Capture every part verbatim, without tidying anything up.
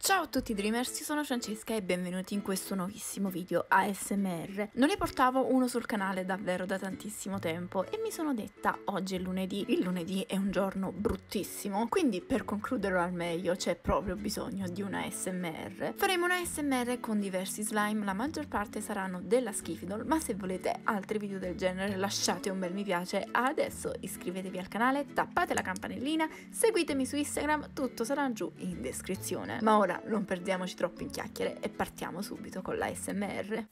Ciao a tutti Dreamers, io sono Francesca e benvenuti in questo nuovissimo video A S M R. Non ne portavo uno sul canale davvero da tantissimo tempo e mi sono detta oggi è lunedì, il lunedì è un giorno bruttissimo, quindi per concluderlo al meglio c'è proprio bisogno di una A S M R. Faremo una A S M R con diversi slime, la maggior parte saranno della Skifidol, ma se volete altri video del genere lasciate un bel mi piace. Adesso iscrivetevi al canale, tappate la campanellina, seguitemi su Instagram, tutto sarà giù in descrizione. Ma ora non perdiamoci troppo in chiacchiere e partiamo subito con l'A S M R.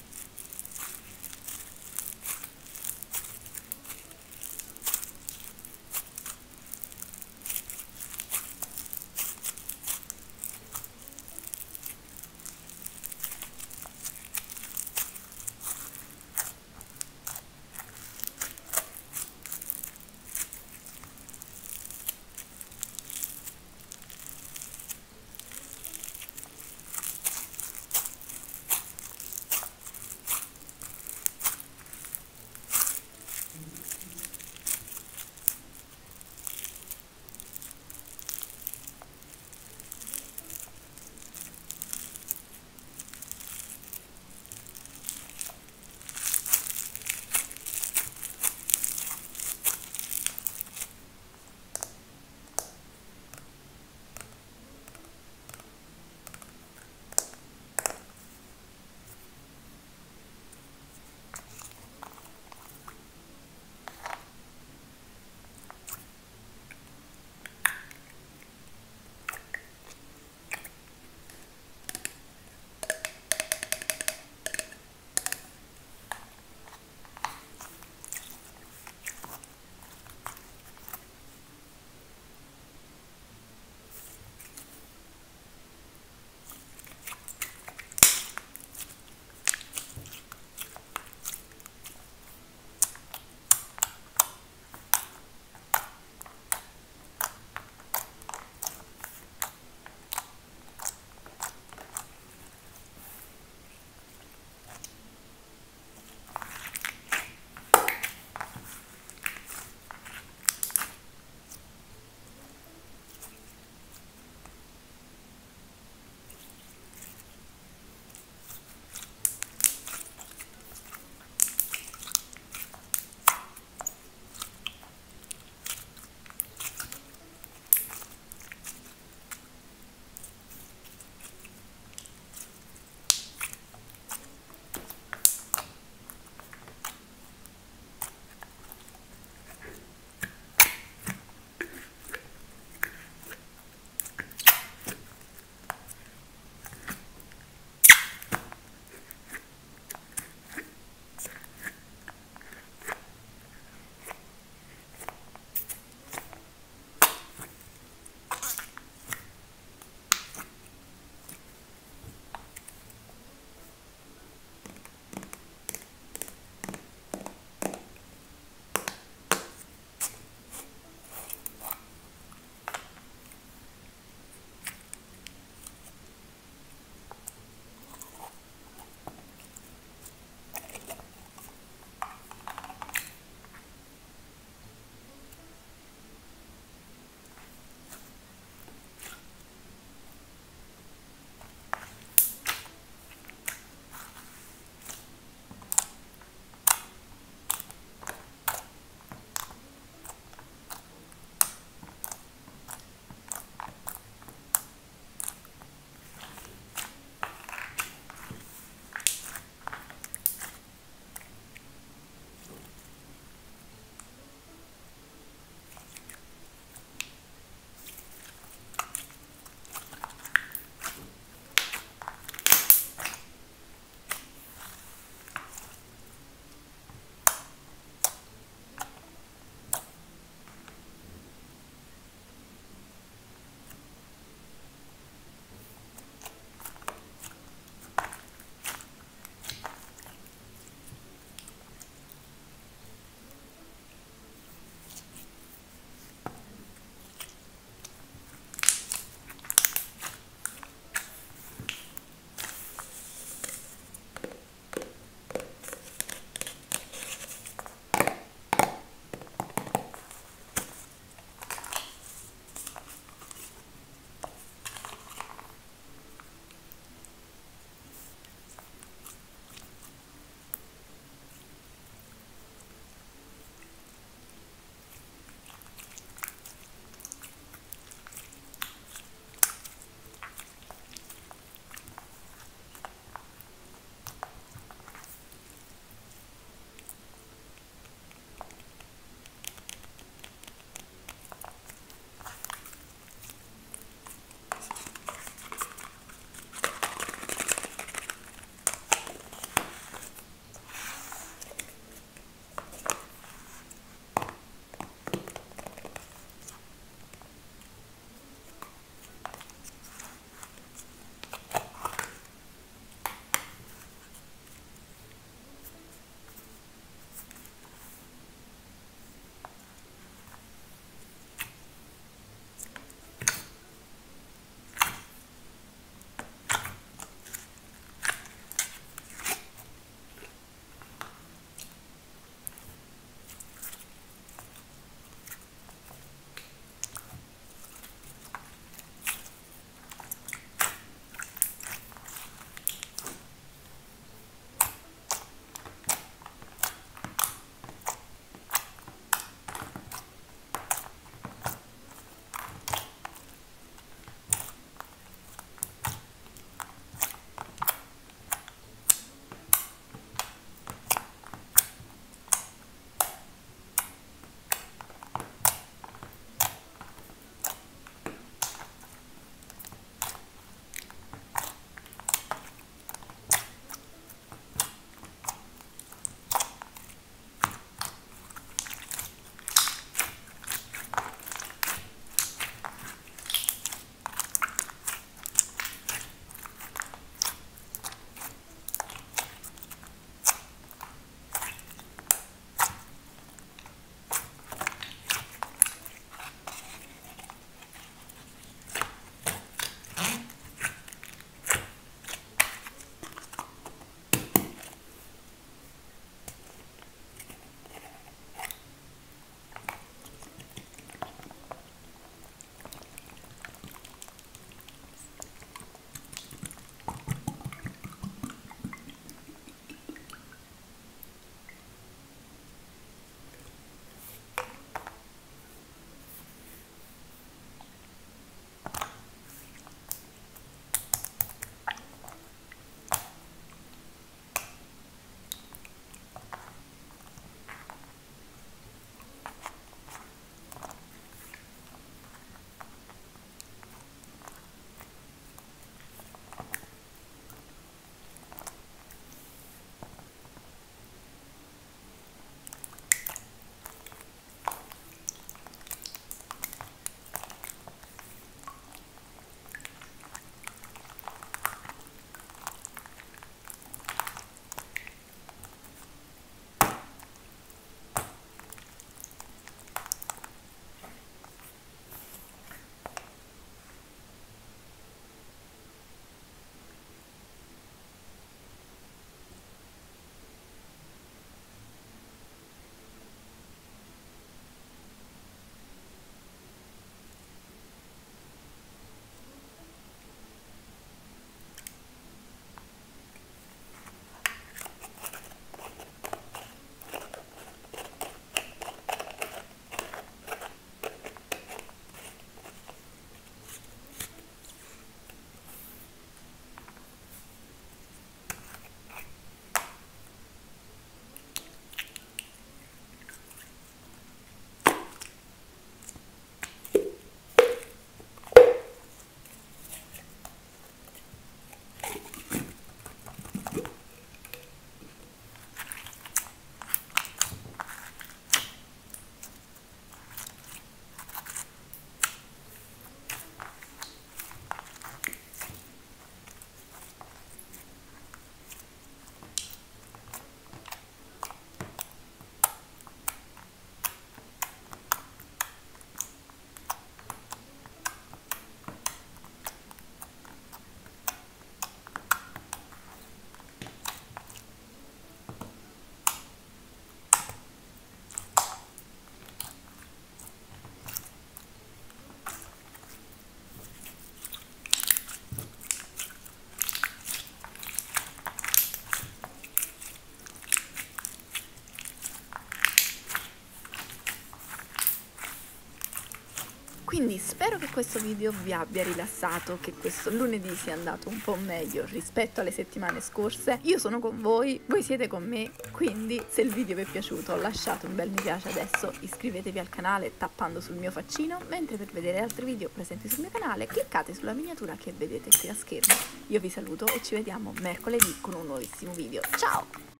Quindi spero che questo video vi abbia rilassato, che questo lunedì sia andato un po' meglio rispetto alle settimane scorse. Io sono con voi, voi siete con me, quindi se il video vi è piaciuto lasciate un bel mi piace adesso, iscrivetevi al canale tappando sul mio faccino, mentre per vedere altri video presenti sul mio canale cliccate sulla miniatura che vedete qui a schermo. Io vi saluto e ci vediamo mercoledì con un nuovissimo video. Ciao!